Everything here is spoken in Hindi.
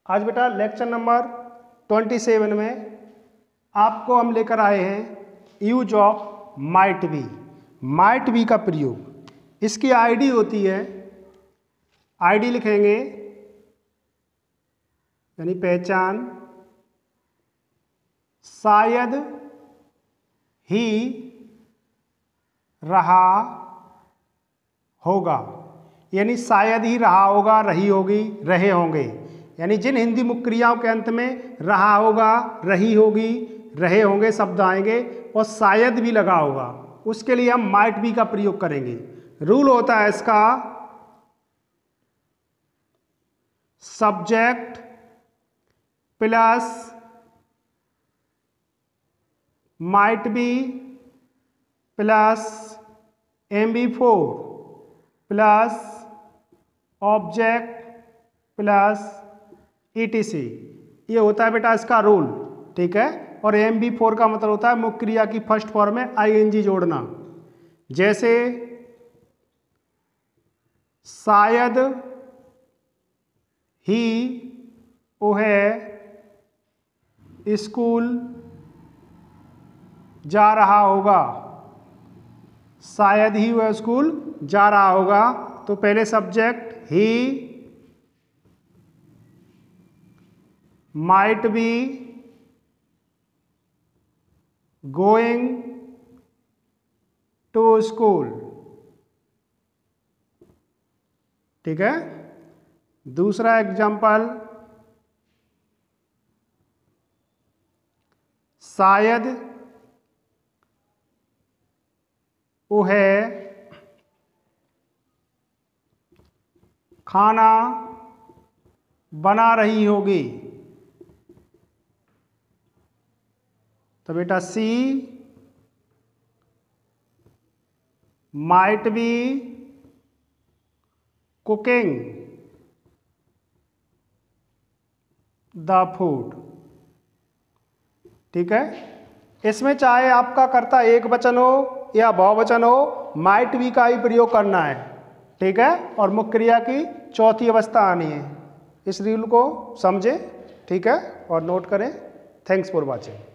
आज बेटा लेक्चर नंबर 27 में आपको हम लेकर आए हैं यूज ऑफ माइट बी का प्रयोग। इसकी आईडी होती है, आईडी लिखेंगे यानी पहचान, शायद ही रहा होगा, यानी शायद ही रहा होगा, रही होगी, रहे होंगे, यानी जिन हिंदी मुख्य क्रियाओं के अंत में रहा होगा, रही होगी, रहे होंगे शब्द आएंगे और शायद भी लगा होगा, उसके लिए हम माइट बी का प्रयोग करेंगे। रूल होता है इसका, subject plus might be plus MB4 plus object plus ETC, ये होता है बेटा इसका रूल, ठीक है। और MB4 का मतलब होता है मुख्य क्रिया की फर्स्ट फॉर्म में ING जोड़ना। जैसे शायद ही वह स्कूल जा रहा होगा, शायद ही वह स्कूल जा रहा होगा, तो पहले सब्जेक्ट ही might be going to school, ठीक है। दूसरा एग्जाम्पल, शायद वह खाना बना रही होगी, तो बेटा she might be cooking the food, ठीक है। इसमें चाहे आपका कर्ता एक वचन हो या बहुवचन हो, माइट बी का ही प्रयोग करना है, ठीक है। और मुख्य क्रिया की चौथी अवस्था आनी है। इस रूल को समझें, ठीक है, और नोट करें। Thanks for watching.